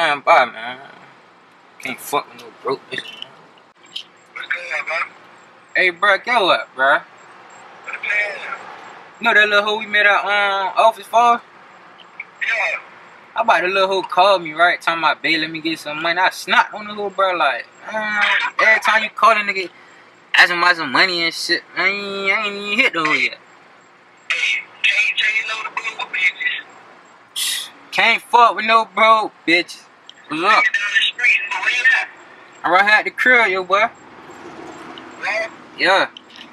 man, bye, man. Can't fuck with no broke bitch. What's good, bro? Hey, bro, get what, bro? What the plan? You know that little hoe we met at office for? Yeah. How about the little hoe called me, right? Talking about, babe, let me get some money. I snot on the hoe, bro, like, every time you call a nigga, asking about some money and shit, I ain't even hit the hoe yet. Hey, can't tell you no the broke bitches. Can't fuck with no broke bitches. What's up? Down the street, but where you at? I'm right here at the crib, yo, boy. Bro? Yeah.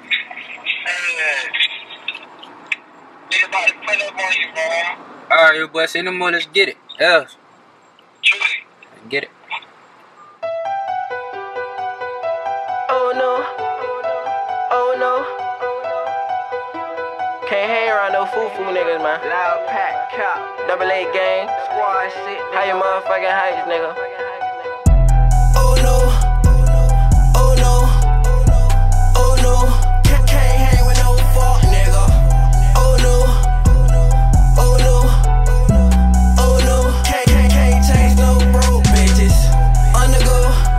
They about to put up on you, bro. Alright, yo, boy, say no more, let's get it. Yeah. Truly. Let's get it. Oh no, oh no. Can't hang around no foo-foo niggas, man. Loud pack, cop, double A gang, squad shit. How your motherfucking heights, nigga? Oh no, oh no, oh no. Can't hang with no fuck nigga. Oh no, oh no, oh no. Can't change no broke bitches. Undergo.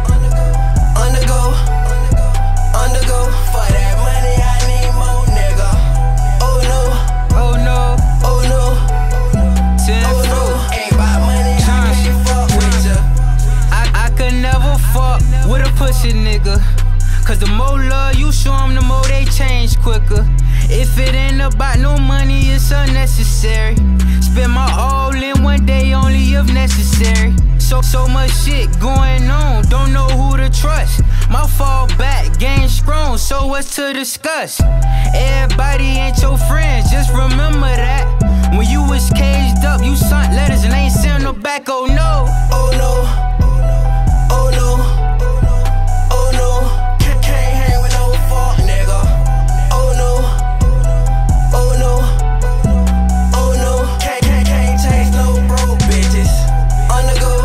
For that money, I need more, nigga. Oh no, Oh no, oh no, 10 oh no. Ain't about money, I can't fuck with ya. I could never fuck with a pussy nigga. Cause the more love you show them, the more they change quicker. If it ain't about no money, it's unnecessary. Spend my all in one day, only if necessary. So much shit going on, don't know who to trust. My fall back, game strong, so what's to discuss? Everybody ain't your friends, just remember that. When you was caged up, you sent letters and ain't sent no back, oh no. Oh no, oh no, oh no. Can't hang with no fuck nigga. Oh no, oh no, oh no. Can't change no broke bitches. Undergo.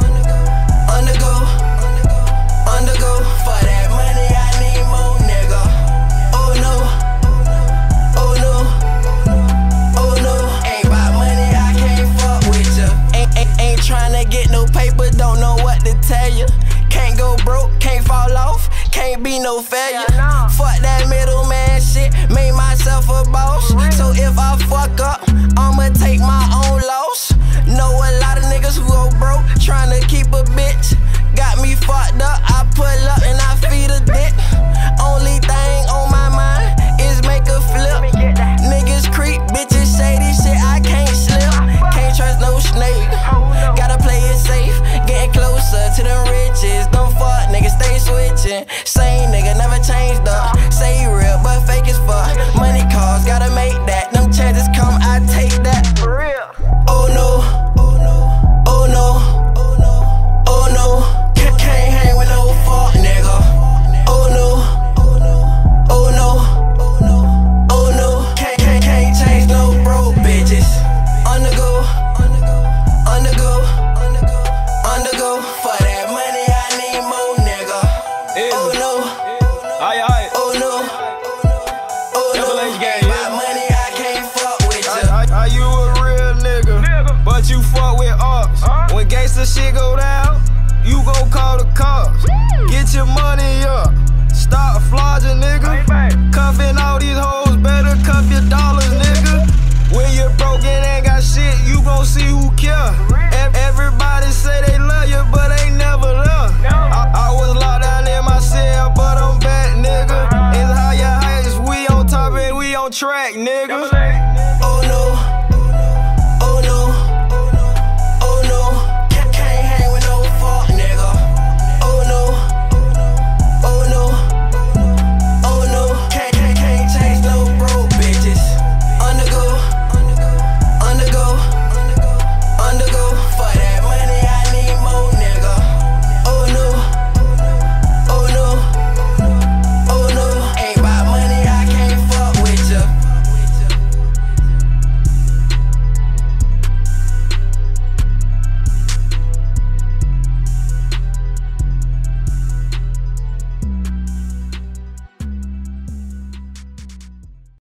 For that money, I need more, nigga. Oh no, oh no, oh no. Ain't about money, I can't fuck with ya. Ain't tryna get no paper, don't know what to tell ya. Can't go broke, can't fall off, can't be no failure. Fuck that middleman shit, made myself a boss. So if I fuck up, I'ma take my own loss. Know a lot of niggas who go broke, tryna keep a bitch. Got me fucked up, I pull up and I feed a dick. Only thing on my mind is make a flip. Niggas creep, bitches shady shit, I can't slip. Can't trust no snake, gotta play it safe. Getting closer to the riches, them fuck niggas stay switching. Same nigga, never changed up. Say you real, but fake as fuck. Money calls, gotta make that. Them chances come, I take that. For real. Oh no, oh no, oh no, oh no. Can't hang with no fuck nigga. Oh no, oh no, oh no. Can't change no broke bitches. Undergo. For that money, I need more, nigga. Oh no, oh no, oh no. Ain't about money, I can't fuck with ya. Are you a real nigga? But you fuck with ops. When gangsta shit go down, you gon' call the cops. Get your money up, stop flogging, nigga. Cuffing all these hoes, better cuff your dollars, nigga. When you're broke and ain't got shit, you gon' see who care. Everybody say they love you, but ain't never love. I was locked down in my cell, but I'm back, nigga. It's higher heights, we on top and we on track, nigga.